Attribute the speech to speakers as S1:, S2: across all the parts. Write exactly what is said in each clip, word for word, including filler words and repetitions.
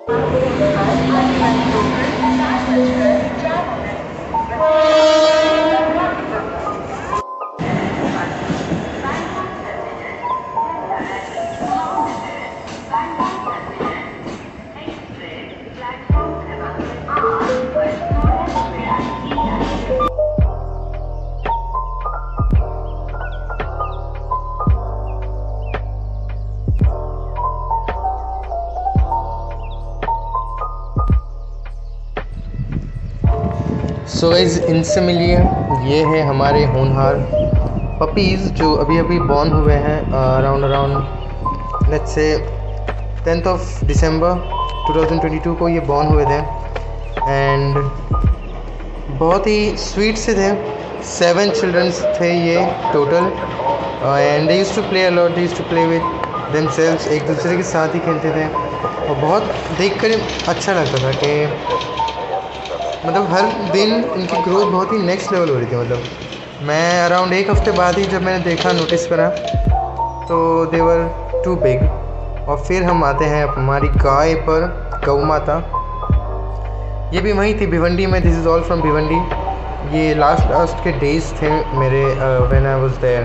S1: So guys, इनसे मिलिए। ये है हमारे होनहार पपीज़ जो अभी अभी बॉर्न हुए हैं around around let's say tenth of December two thousand twenty two को ये बॉर्न हुए थे। एंड बहुत ही स्वीट से थे। सेवन चिल्ड्रंस थे ये total. And they used to play a lot, they used to play with themselves, एक दूसरे के साथ ही खेलते थे। और बहुत देखकर अच्छा लगता था कि मतलब हर दिन इनकी ग्रोथ बहुत ही नेक्स्ट लेवल हो रही थी। मतलब मैं अराउंड एक हफ्ते बाद ही जब मैंने देखा, नोटिस करा, तो दे वर टू बिग। और फिर हम आते हैं हमारी गाय पर, गौ माता। ये भी वहीं थी भिवंडी में। This is all from Bhiwandi. ये लास्ट लास्ट के डेज थे मेरे when I was there.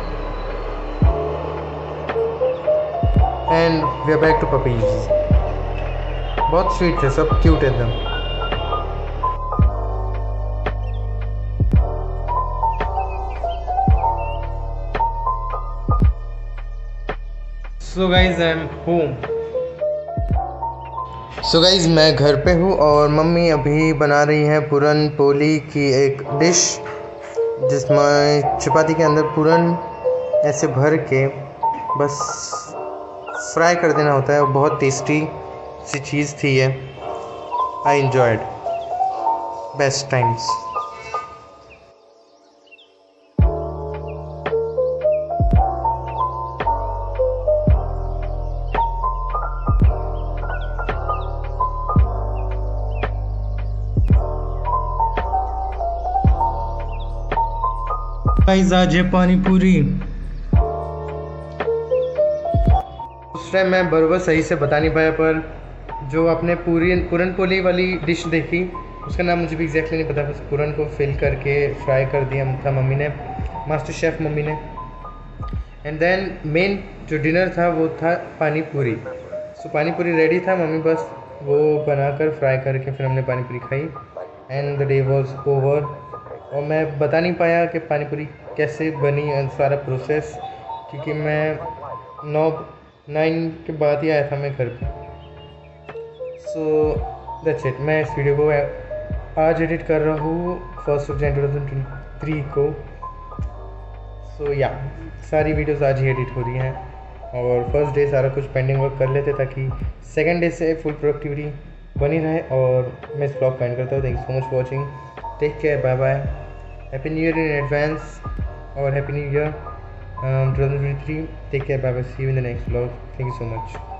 S1: And we are back to puppies. बहुत स्वीट थे सब, क्यूट एकदम। So guys I am home. So guys मैं घर पे हूँ और मम्मी अभी बना रही है पूरन पोली की एक डिश, जिसमें चपाती के अंदर पूरन ऐसे भर के बस फ्राई कर देना होता है। बहुत टेस्टी सी चीज़ थी ये। I enjoyed, best times. Guys आज है पानी पूरी। उस टाइम मैं बराबर सही से बता नहीं पाया, पर जो आपने पूरी पूरन पोली वाली डिश देखी उसका नाम मुझे भी एग्जैक्टली नहीं पता। बस पूरन को फिल करके फ्राई कर दिया था मम्मी ने, मास्टर शेफ़ मम्मी ने। एंड देन मेन जो डिनर था वो था पानी पूरी। सो पानी पूरी रेडी था, मम्मी बस वो बनाकर फ्राई करके फिर हमने पानी पूरी खाई। And the day was over. और मैं बता नहीं पाया कि पानी पूरी कैसे बनी और सारा प्रोसेस, क्योंकि मैं नौ नाइन के बाद ही आया था मैं घर पे। So that's it. मैं इस वीडियो को आज एडिट कर रहा हूँ first of January two thousand twenty three को। सो या सारी वीडियोस आज ही एडिट हो रही हैं और फर्स्ट डे सारा कुछ पेंडिंग वर्क कर लेते ताकि सेकेंड डे से फुल प्रोडक्टिविटी बनी रहे। और मैं इस ब्लॉग पेंड करता हूँ। Thank you so much for watching. Take care, bye bye, happy new year in advance और happy new year twenty twenty three. Take care, bye bye, see you in the next blog. Thank you so much.